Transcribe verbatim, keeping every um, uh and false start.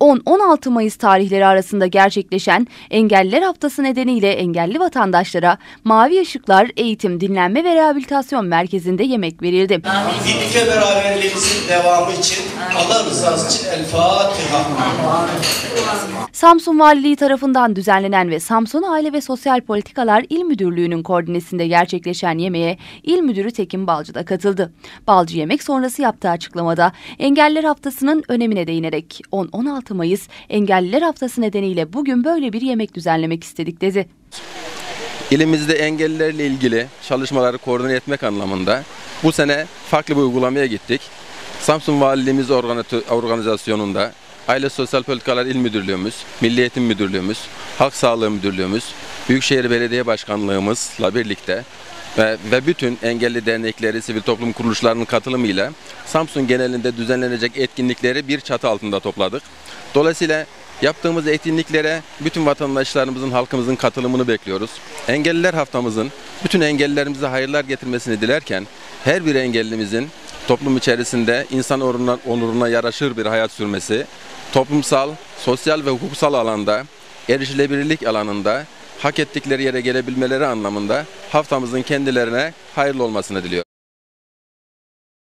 on on altı Mayıs tarihleri arasında gerçekleşen Engelliler Haftası nedeniyle engelli vatandaşlara Mavi Işıklar Eğitim, Dinlenme ve Rehabilitasyon Merkezi'nde yemek verildi. Birlik ve beraberliğimizin devamı için Allah rızası için El Fatiha. Samsun Valiliği tarafından düzenlenen ve Samsun Aile ve Sosyal Politikalar İl Müdürlüğü'nün koordinesinde gerçekleşen yemeğe İl Müdürü Tekin Balcı da katıldı. Balcı yemek sonrası yaptığı açıklamada Engelliler Haftası'nın önemine değinerek on on altı Mayıs Engelliler Haftası nedeniyle bugün böyle bir yemek düzenlemek istedik dedi. İlimizde engellilerle ilgili çalışmaları koordine etmek anlamında bu sene farklı bir uygulamaya gittik. Samsun Valiliğimiz organizasyonunda Aile Sosyal Politikalar İl Müdürlüğümüz, Milli Eğitim Müdürlüğümüz, Halk Sağlığı Müdürlüğümüz, Büyükşehir Belediye Başkanlığımızla birlikte ve, ve bütün engelli dernekleri, sivil toplum kuruluşlarının katılımıyla Samsun genelinde düzenlenecek etkinlikleri bir çatı altında topladık. Dolayısıyla yaptığımız etkinliklere bütün vatandaşlarımızın, halkımızın katılımını bekliyoruz. Engelliler Haftamızın bütün engellilerimize hayırlar getirmesini dilerken her bir engellimizin toplum içerisinde insan onuruna, onuruna yaraşır bir hayat sürmesi, toplumsal, sosyal ve hukuksal alanda, erişilebilirlik alanında hak ettikleri yere gelebilmeleri anlamında haftamızın kendilerine hayırlı olmasını diliyorum.